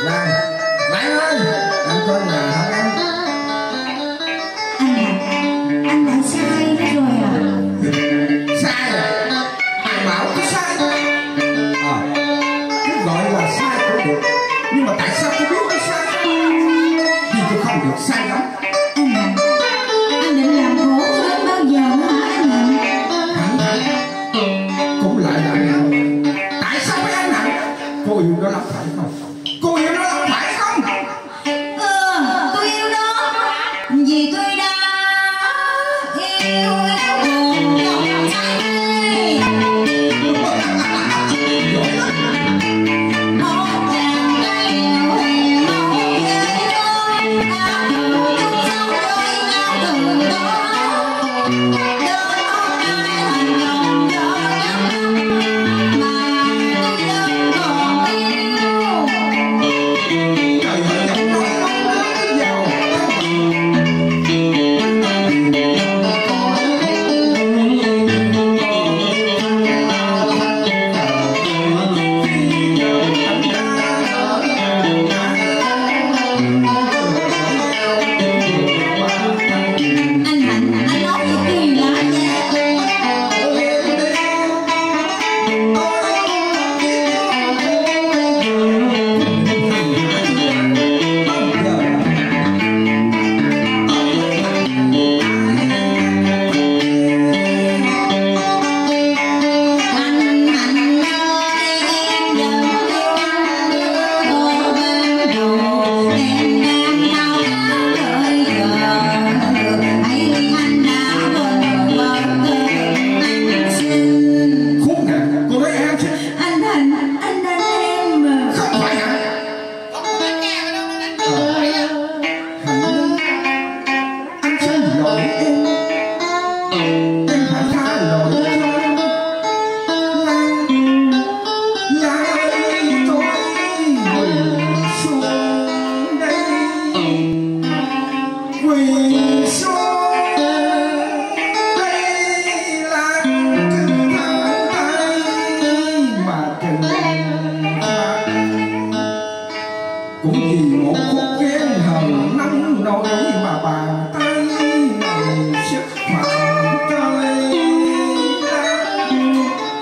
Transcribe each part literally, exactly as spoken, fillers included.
Lan, Lan ơi, anh coi nhà hả anh? Anh à, anh đã sai rồi à? Sai à? Ai bảo có sai? À, cái gọi là sai cũng được, nhưng mà tại sao tôi biết nó sai? Vì tôi không được sai lắm. Anh à, anh định làm khổ tôi đến bao giờ hả anh à? Hẳn hẳn, cũng lại lại hẳn. Tại sao phải anh hẳn? Cô yêu nó lắm phải không? Cô yêu nó lắm phải không? Ừ, tôi yêu nó vì tôi đã yêu một dòng say. Một chàng trai nghèo hèn mẫu ghê gớm, đã từng chung sống với nhau từ đó. Đến hôm nay thành lòng vợ trăm năm mà tôi vẫn còn yêu. Trời ơi, em nói nó giàu. Anh Hạnh, anh nói gì kỳ lạ vậy? Anh Hạnh ơi, em vẫn yêu anh như hồi ban đầu. Em đang khao khát đợi chờ. Hãy anh đã quên bờ cơn anh xin. Khốn nạn, cô nói em chứ Anh Hạnh, anh đánh em mà. không phải hả? Ờ, Hạnh, anh xin lỗi em. Em phải tha lỗi cho em. Lan, Lan ơi, tôi quỳ xuống đây, quỳ xuống đây, Lan cứ thẳng tay mà trừng phạt. Cũng vì một khúc ghen hờn nông nổi mà bàn tay này sức phạm tới Lan.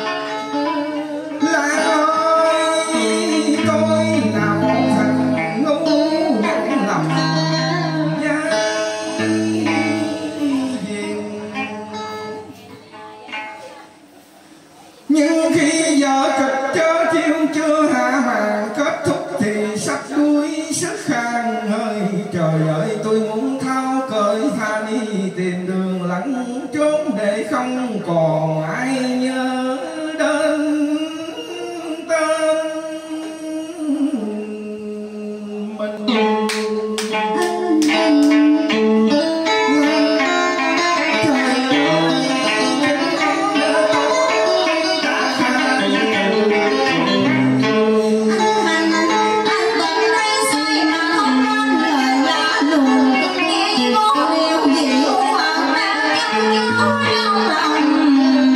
Lan ơi, tôi nào thành ngu nhận lầm giấy diền. Nhưng khi giờ kịch chớ chiêu chưa hạ màn kết thúc thì sắp đuối sức khang hơi. Trời ơi, tôi muốn tháo cởi tha đi tìm đường lẫn trốn để không còn ai nhớ đến tên mình. Anh vẫn đây suy mà không nên lời lạ lùng. Nghe có điều gì hoang mang trong nhau lòng.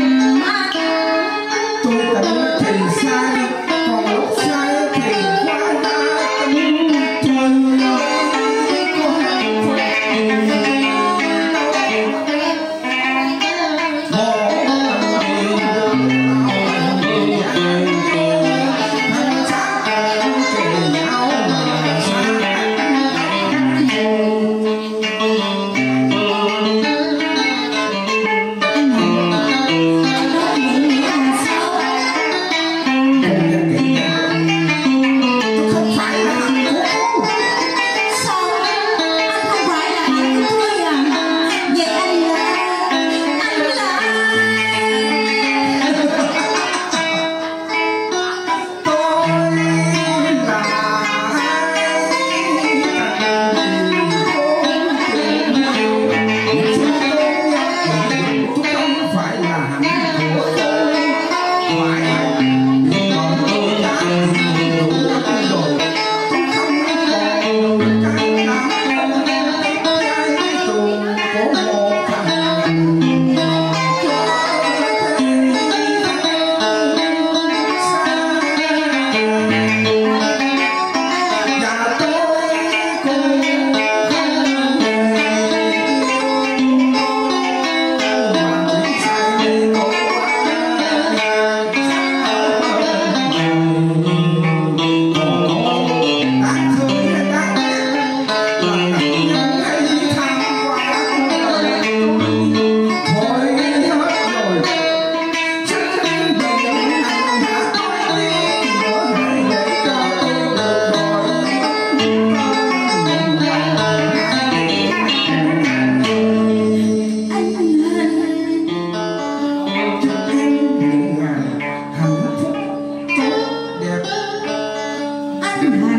Hãy